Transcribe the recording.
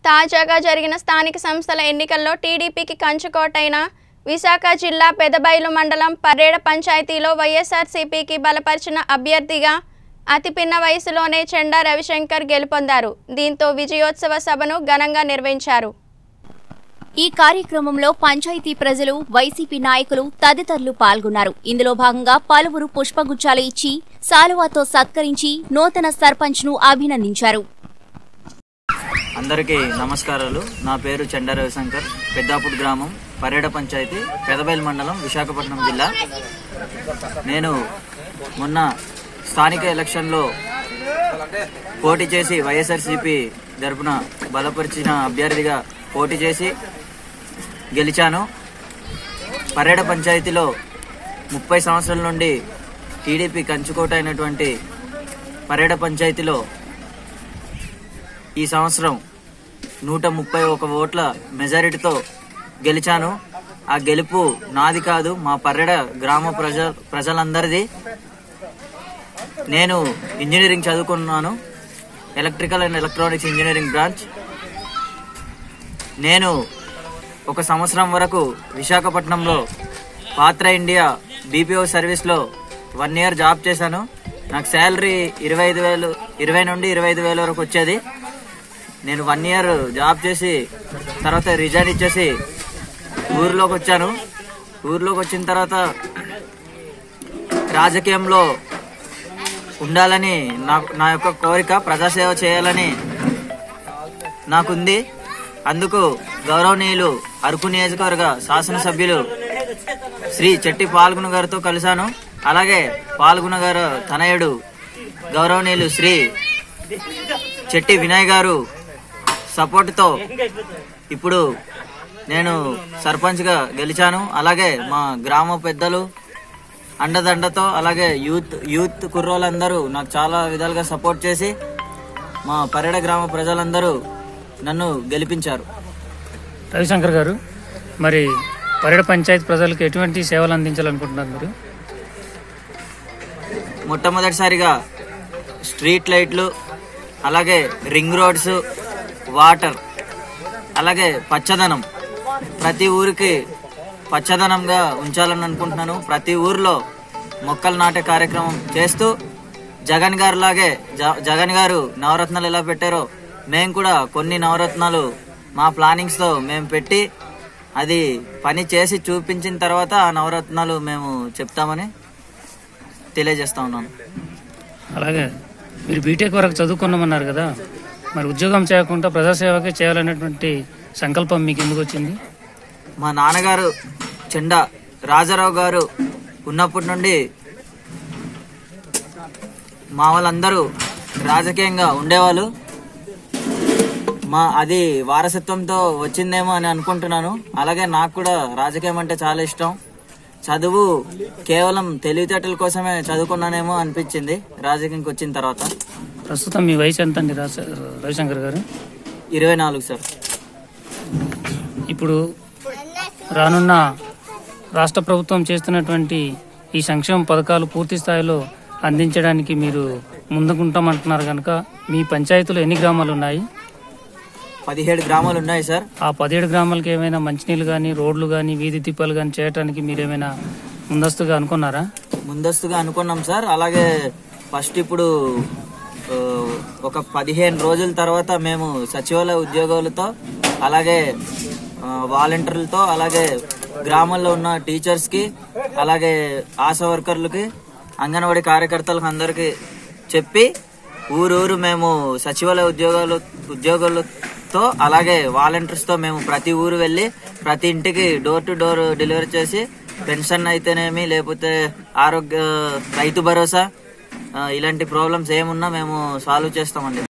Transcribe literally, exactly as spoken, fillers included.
తాజాగా జరిగిన స్థానిక సంస్థల ఎన్నికల్లో టీడీపీకి కంచుకోటైన విశాఖ జిల్లా పెదబైలు మండలం పర్రేడ పంచాయతీలో వైఎస్ఆర్సీపీకి బలపరిచిన అభ్యర్థిగా అతి పిన్న వయసులోనే చెండా రవిశంకర్ గెలుపొందారు. దీంతో విజయోత్సవ సభను ఘనంగా నిర్వహించారు. ఈ కార్యక్రమంలో పంచాయతీ ప్రజలు, వైసీపీ నాయకులు తదితరులు పాల్గొన్నారు. ఇందులో భాగంగా పలువురు పుష్పగుచ్చాలు ఇచ్చి సాలువాతో సత్కరించి నూతన సర్పంచ్ ను అభినందించారు. అందరికీ నమస్కారాలు. నా పేరు చెండా రవిశంకర్, పెద్దాపుడు గ్రామం, పర్రేడ పంచాయతీ, పెదబైలు మండలం, విశాఖపట్నం జిల్లా. నేను మొన్న స్థానిక ఎలక్షన్లో పోటీ చేసి వైఎస్ఆర్సీపీ తరపున బలపరిచిన అభ్యర్థిగా పోటీ చేసి గెలిచాను. పర్రేడ పంచాయతీలో ముప్పై సంవత్సరాల నుండి టీడీపీ కంచుకోట అయినటువంటి పర్రేడ పంచాయతీలో ఈ సంవత్సరం నూట ముప్పై ఒక ఓట్ల మెజారిటీతో గెలిచాను. ఆ గెలుపు నాది కాదు, మా పర్రేడ గ్రామ ప్రజ ప్రజలందరిది. నేను ఇంజనీరింగ్ చదువుకున్నాను, electrical and electronics engineering branch. నేను ఒక సంవత్సరం వరకు విశాఖపట్నంలో పాత్ర ఇండియా బీపీఓ సర్వీస్లో వన్ ఇయర్ జాబ్ చేశాను. నాకు శాలరీ ఇరవై ఐదు వేలు ఇరవై నుండి ఇరవై ఐదు వేల వరకు వచ్చేది. నేను వన్ ఇయర్ జాబ్ చేసి తర్వాత రిజైన్ ఇచ్చేసి ఊరిలోకి వచ్చాను. ఊరిలోకి వచ్చిన తర్వాత రాజకీయంలో ఉండాలని నా నా యొక్క కోరిక, ప్రజాసేవ చేయాలని నాకుంది. అందుకు గౌరవనీయులు అరకు నియోజకవర్గ శాసనసభ్యులు శ్రీ చెట్టి పాల్గొన గారితో కలిశాను. అలాగే పాల్గొన గారు తనయుడు గౌరవనీయులు శ్రీ చెట్టి వినయ్ గారు సపోర్టుతో ఇప్పుడు నేను సర్పంచ్గా గెలిచాను. అలాగే మా గ్రామ పెద్దలు అండదండతో, అలాగే యూత్ యూత్ కుర్రోళ్ళందరూ నాకు చాలా విధాలుగా సపోర్ట్ చేసి మా పర్రేడ గ్రామ ప్రజలందరూ నన్ను గెలిపించారు. రవిశంకర్ గారు, మరి పర్రేడ పంచాయతీ ప్రజలకు ఎటువంటి సేవలు అందించాలనుకుంటున్నారు మీరు? మొట్టమొదటిసారిగా స్ట్రీట్ లైట్లు, అలాగే రింగ్ రోడ్స్, వాటర్, అలాగే పచ్చదనం, ప్రతి ఊరికి పచ్చదనంగా ఉంచాలని అనుకుంటున్నాను. ప్రతి ఊర్లో మొక్కలు నాటే కార్యక్రమం చేస్తూ జగన్ గారు లాగే జగన్ గారు నవరత్నాలు ఎలా పెట్టారో మేము కూడా కొన్ని నవరత్నాలు మా ప్లానింగ్స్తో మేము పెట్టి అది పని చేసి చూపించిన తర్వాత ఆ నవరత్నాలు మేము చెప్తామని తెలియజేస్తా ఉన్నాను. అలాగే మీరు బీటెక్ వరకు చదువుకున్నామన్నారు కదా, మరి ఉద్యోగం చేయకుండా ప్రజాసేవకే చేయాలనేటువంటి సంకల్పం మీకు ఎందుకు వచ్చింది? మా నాన్నగారు చెండా రాజారావు గారు ఉన్నప్పటి నుండి మా వాళ్ళందరూ రాజకీయంగా ఉండేవాళ్ళు. మా అది వారసత్వంతో వచ్చిందేమో అని అనుకుంటున్నాను. అలాగే నాకు కూడా రాజకీయం అంటే చాలా ఇష్టం. చదువు కేవలం తెలివితేటల కోసమే చదువుకున్నానేమో అనిపించింది రాజకీయంకి వచ్చిన తర్వాత. ప్రస్తుతం మీ వయసు ఎంత అండి రవిశంకర్ గారు? ఇరవై నాలుగు సార్. ఇప్పుడు రానున్న రాష్ట్ర ప్రభుత్వం చేస్తున్నటువంటి ఈ సంక్షేమ పథకాలు పూర్తి స్థాయిలో అందించడానికి మీరు ముందుకుంటామంటున్నారు కనుక మీ పంచాయతీలో ఎన్ని గ్రామాలు ఉన్నాయి? పదిహేడు గ్రామాలు ఉన్నాయి సార్. ఆ పదిహేడు గ్రామాలకి ఏమైనా మంచినీళ్ళు కానీ, రోడ్లు కానీ, వీధి దీపాలు కానీ చేయడానికి మీరు ఏమైనా ముందస్తుగా అనుకున్నారా? ముందస్తుగా అనుకున్నాం సార్. అలాగే ఫస్ట్ ఇప్పుడు ఒక పదిహేను రోజుల తర్వాత మేము సచివాలయ ఉద్యోగులతో, అలాగే వాలంటీర్లతో, అలాగే గ్రామాల్లో ఉన్న టీచర్స్కి, అలాగే ఆశా వర్కర్లకి, అంగన్వాడీ కార్యకర్తలకు అందరికీ చెప్పి ఊరూరు మేము సచివాలయ ఉద్యోగాలు ఉద్యోగులతో అలాగే వాలంటీర్స్తో మేము ప్రతి ఊరు వెళ్ళి ప్రతి ఇంటికి డోర్ టు డోర్ డెలివరీ చేసి పెన్షన్ అయితేనేమి, లేకపోతే ఆరోగ్య రైతు భరోసా, ఇలాంటి ప్రాబ్లమ్స్ ఏమున్నా మేము సాల్వ్ చేస్తామండి.